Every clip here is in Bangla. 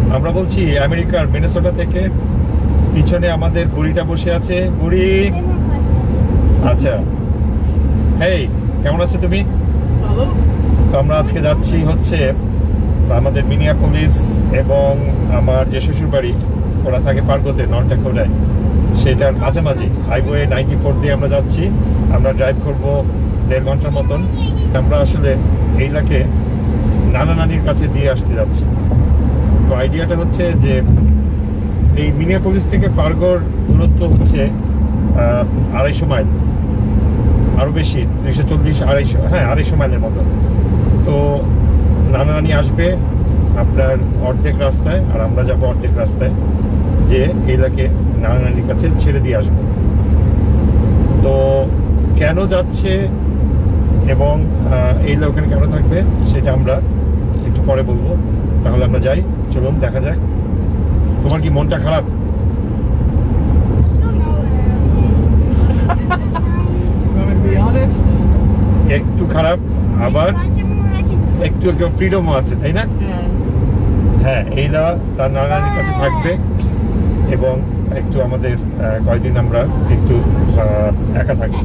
আমরা বলছি আমেরিকার মিনেসোটা থেকে। পিছনে আমাদের বুড়িটা বসে আছে। বুড়ি, আচ্ছা, হেই, কেমন আছো তুমি? তো আমরা আজকে যাচ্ছি হচ্ছে আমাদের মিনিয়াপলিস এবং আমার যে শ্বশুর বাড়ি, ওরা থাকে ফার্গোতে, নর্থ ড্যাকোটায়, সেটার মাঝামাঝি হাইওয়ে 94 দিয়ে আমরা যাচ্ছি। আমরা ড্রাইভ করব 1.5 ঘন্টার মতন। আমরা আসলে এইলাকে নানা নানির কাছে দিয়ে আসতে যাচ্ছি। তো আইডিয়াটা হচ্ছে যে এই মিনিয়াপলিস থেকে ফার্গোর দূরত্ব হচ্ছে 250 মাইল, আরও বেশি, 240, 250 মাইলের মতো। তো নানা নানি আসবে আপনার অর্ধেক রাস্তায়, আর আমরা যাব অর্ধেক রাস্তায়, যে এইলাকে নানা নানির কাছে ছেড়ে দিয়ে আসবো। তো কেন যাচ্ছে এবং এইলা ওখানে কেন থাকবে সেটা আমরা একটু পরে বলবো। তাহলে আমরা যাই, চলুন দেখা যাক। তোমার কি মনটা খারাপ? একটু খারাপ, আবার একটু একটু ফ্রিডমও আছে, তাই না? হ্যাঁ, এইলা তার নানা নানির কাছে থাকবে এবং একটু আমাদের কয়েকদিন আমরা একটু একা থাকবো।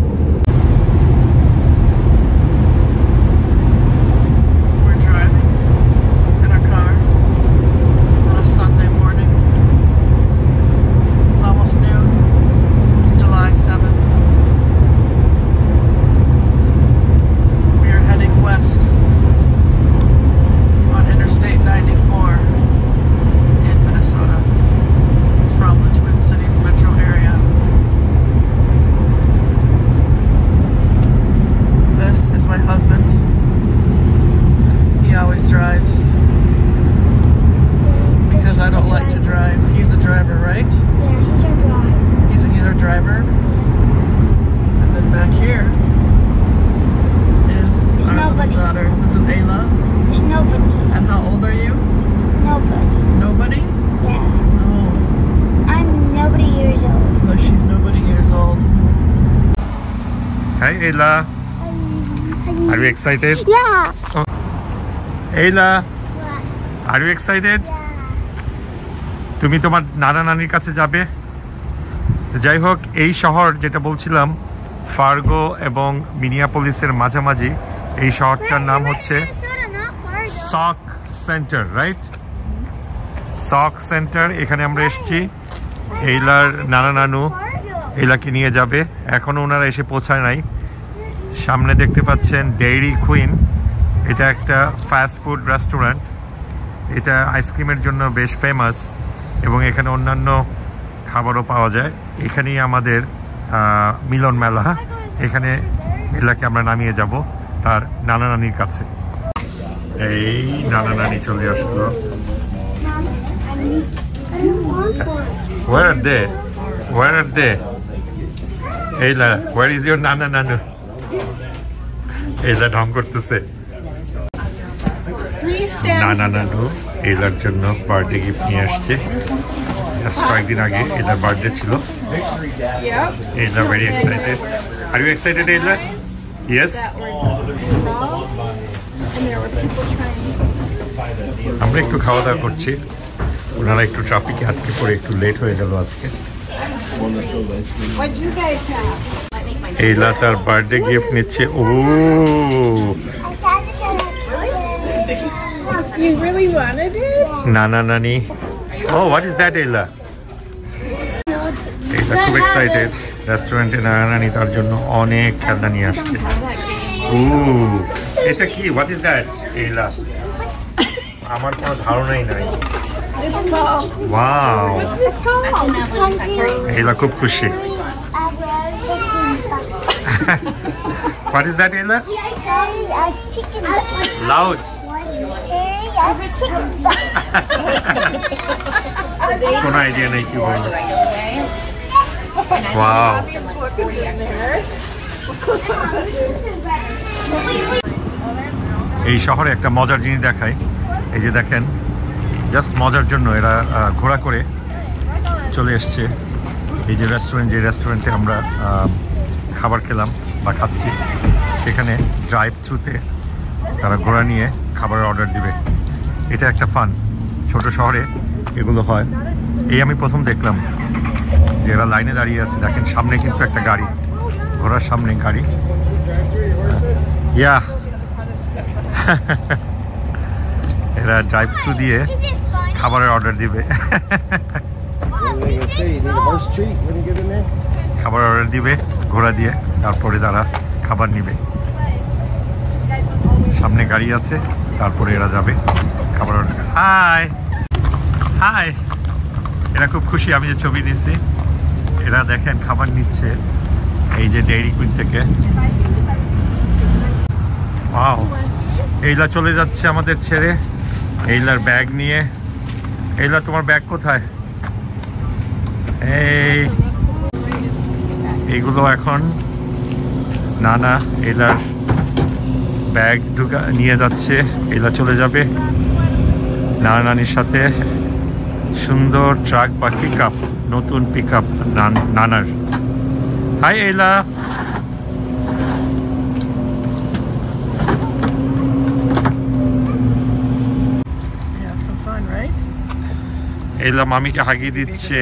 Hi Ayla. Are you excited? Yeah. Ayla, What? are you excited? Yeah. তুমি তোমার নানা নানির কাছে যাবে। যাই হোক, এই শহর যেটা বলছিলাম ফার্গো এবং মিনিয়াপলিসের মাঝামাঝি, এই শহরটার নাম হচ্ছে সক সেন্টার, রাইট? সক সেন্টার। এখানে আমরা এসেছি। এইলার নানা নানু এইলাকে নিয়ে যাবে। এখনও ওনারা এসে পৌঁছায় নাই। সামনে দেখতে পাচ্ছেন ডেইরি কুইন। এটা একটা ফাস্ট ফুড রেস্টুরেন্ট। এটা আইসক্রিমের জন্য বেশ ফেমাস এবং এখানে অন্যান্য খাবারও পাওয়া যায়। এখানেই আমাদের মিলন মেলা। এখানে এইলাকে আমরা নামিয়ে যাব তার নানা নানির কাছে। এই নানা নানি চলে আসলো। Where are they? Where are they? Ayla, where is your nana nanu? Ayla ঢং করতেছে। নানা নানু এইলার জন্য বার্থডে গিফট নিয়ে আসছে। জাস্ট কয়েকদিন আগে এইলার বার্থডে ছিল। Ayla very excited. Are you excited, Ayla? Yes. আমরা একটু খাওয়া দাওয়া করছি। ওনারা একটু ট্রাফিকে আটকে পড়ে একটু লেট হয়ে গেল আজকে। এইলা তার বার্থডে গিফট নিচ্ছে। ও, You really wanted it? নানা নানি। Oh, what is that Ayla? Ayla খুব এক্সাইটেড। রেস্টুরেন্টে নানা নানি তার জন্য অনেক খেলনা নিয়ে আসছে। ও, এটা কি? What is that Ayla? আমার কোনো ধারণাই নাই। ওয়াও, এইলা খুব খুশি। What is that, Ayla? Loud. কোনো আইডিয়া নেই কি বলবো। ওয়াও, এই শহরে একটা মজার জিনিস দেখায়। এই যে দেখেন, জাস্ট মজার জন্য এরা ঘোড়া করে চলে এসছে এই যে রেস্টুরেন্ট, যে রেস্টুরেন্টে আমরা খাবার খেলাম বা খাচ্ছি, সেখানে ড্রাইভ থ্রুতে তারা ঘোড়া নিয়ে খাবারের অর্ডার দিবে। এটা একটা ফান। ছোট শহরে এগুলো হয়। এই আমি প্রথম দেখলাম যে এরা লাইনে দাঁড়িয়ে আছে। দেখেন সামনে কিন্তু একটা গাড়ি, ঘোড়ার সামনে গাড়ি। ইয়া এরা ড্রাইভ থ্রু দিয়ে খাবারের অর্ডার দিবে। খাবার অর্ডার দিবে ঘোড়া দিয়ে, তারপরে তারা খাবার নিবে। সামনে গাড়ি আছে, তারপরে এরা যাবে খাবার অর্ডার। হাই হাই, এরা খুব খুশি আমি যে ছবি নিচ্ছি। এরা দেখেন খাবার নিচ্ছে এই যে ডেইরি কুইন থেকে। ওয়াও, এইলা চলে যাচ্ছে আমাদের ছেড়ে, এইলার ব্যাগ নিয়ে। এইলা তোমার ব্যাগ কোথায়? এইগুলো এখন নানা এইলার ব্যাগ ঢুকা নিয়ে যাচ্ছে। এইলা চলে যাবে নানা নানির সাথে। সুন্দর ট্রাক বা পিক আপ, নতুন পিক আপ নানার। হাই এইলা, এইলা মামিকে হাগিয়ে দিচ্ছে।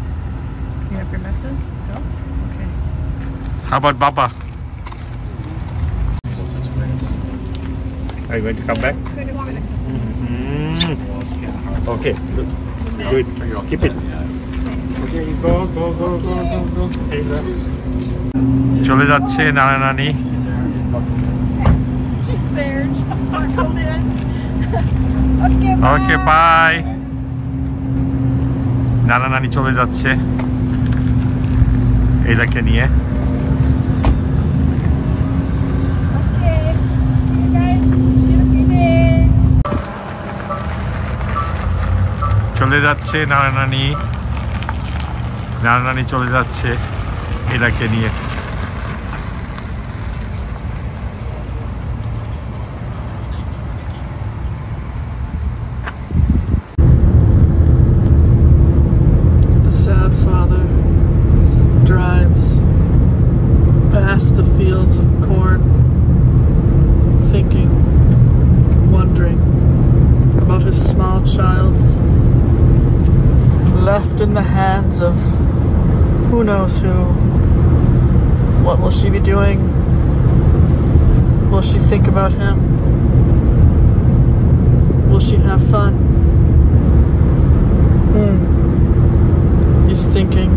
আবার বাবা, are you going to come back? Okay, good. Keep it. Okay, go. এইলা চলে যাচ্ছে নানা নানি। Okay bye. নানা নানি চলে যাচ্ছে এইলাকে নিয়ে। চলে যাচ্ছে নানা নানি চলে যাচ্ছে এইলাকে নিয়ে। Sad father drives past the fields of corn, thinking, wondering about his small child left in the hands of who knows who. What will she be doing? Will she think about him? Will she have fun? He's thinking.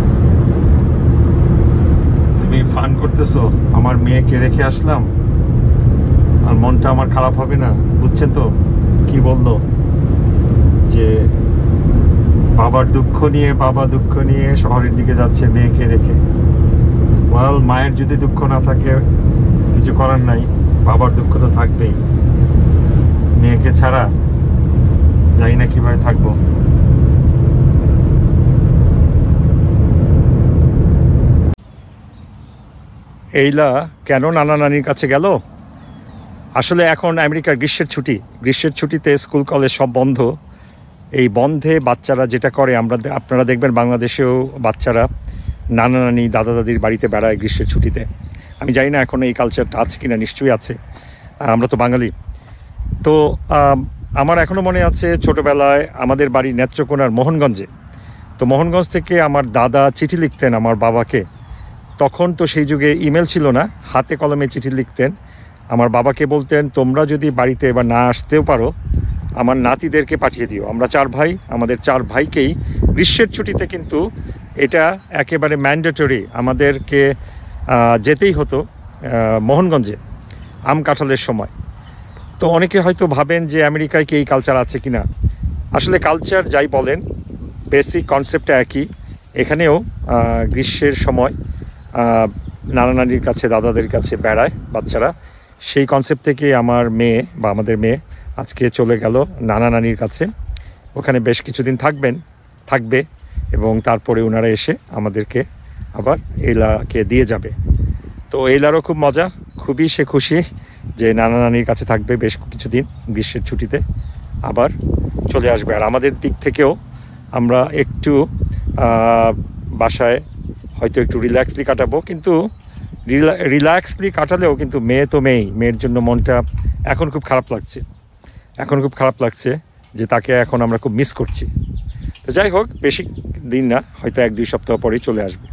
তুমি ফান করতেছো, আমার মেয়েকে রেখে আসলাম আর মনটা আমার খারাপ হবে না? বুঝছেন তো কি বললো, যে বাবা দুঃখ নিয়ে শহরের দিকে যাচ্ছে মেয়েকে রেখে। ওয়াল, মায়ের যদি দুঃখ না থাকে কিছু করার নাই, বাবার দুঃখ তো থাকবেই। মেয়েকে ছাড়া জানি না কিভাবে থাকবো। এইলা কেন নানা নানির কাছে গেল? আসলে এখন আমেরিকার গ্রীষ্মের ছুটিতে স্কুল কলেজ সব বন্ধ। এই বন্ধে বাচ্চারা যেটা করে, আপনারা দেখবেন বাংলাদেশেও বাচ্চারা নানা নানি দাদা দাদির বাড়িতে বেড়ায় গ্রীষ্মের ছুটিতে। আমি জানি না এখন এই কালচারটা আছে কিনা, নিশ্চয়ই আছে, আমরা তো বাঙালি। তো আমার এখনও মনে আছে ছোটোবেলায় আমাদের বাড়ি নেত্রকোনার মোহনগঞ্জে। তো মোহনগঞ্জ থেকে আমার দাদা চিঠি লিখতেন আমার বাবাকে। তখন তো সেই যুগে ইমেল ছিল না, হাতে কলমে চিঠি লিখতেন। আমার বাবাকে বলতেন, তোমরা যদি বাড়িতে এবার না আসতেও পারো, আমার নাতিদেরকে পাঠিয়ে দিও। আমরা 4 ভাই, আমাদের 4 ভাইকেই গ্রীষ্মের ছুটিতে কিন্তু এটা একেবারে ম্যান্ডেটরি, আমাদেরকে যেতেই হতো মোহনগঞ্জে আম কাঁঠালের সময়। তো অনেকে হয়তো ভাবেন যে আমেরিকায় কি এই কালচার আছে কি না। আসলে কালচার যাই বলেন, বেসিক কনসেপ্টটা একই। এখানেও গ্রীষ্মের সময় নানা নানির কাছে দাদাদের কাছে বেড়ায় বাচ্চারা। সেই কনসেপ্ট থেকে আমার মেয়ে বা আমাদের মেয়ে আজকে চলে গেল নানা নানির কাছে। ওখানে বেশ কিছুদিন থাকবে এবং তারপরে ওনারা এসে আমাদেরকে আবার এইলাকে দিয়ে যাবে। তো এইলারও খুব মজা, খুবই সে খুশি যে নানা নানির কাছে থাকবে বেশ কিছুদিন গ্রীষ্মের ছুটিতে, আবার চলে আসবে। আর আমাদের দিক থেকেও আমরা একটু বাসায় হয়তো একটু রিল্যাক্সলি কাটাবো, কিন্তু রিল্যাক্সলি কাটালেও কিন্তু মেয়ে তো মেয়ের জন্য মনটা এখন খুব খারাপ লাগছে। যে তাকে এখন আমরা খুব মিস করছি। তো যাই হোক, বেশি দিন না, হয়তো 1-2 সপ্তাহ পরেই চলে আসবে।